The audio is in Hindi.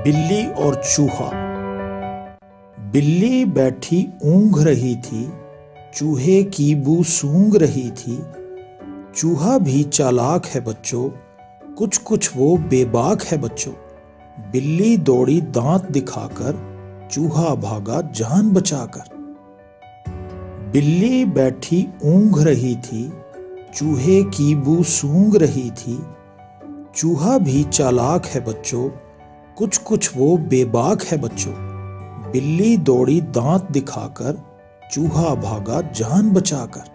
बिल्ली और चूहा। बिल्ली बैठी ऊँघ रही थी, चूहे की बू सूंघ रही थी। चूहा भी चालाक है बच्चों, कुछ कुछ वो बेबाक है बच्चों। बिल्ली दौड़ी दांत दिखाकर, चूहा भागा जान बचाकर। बिल्ली बैठी ऊँघ रही थी, चूहे की बू सूंघ रही थी। चूहा भी चालाक है बच्चों, कुछ कुछ वो बेबाक है बच्चों। बिल्ली दौड़ी दांत दिखाकर, चूहा भागा जान बचाकर।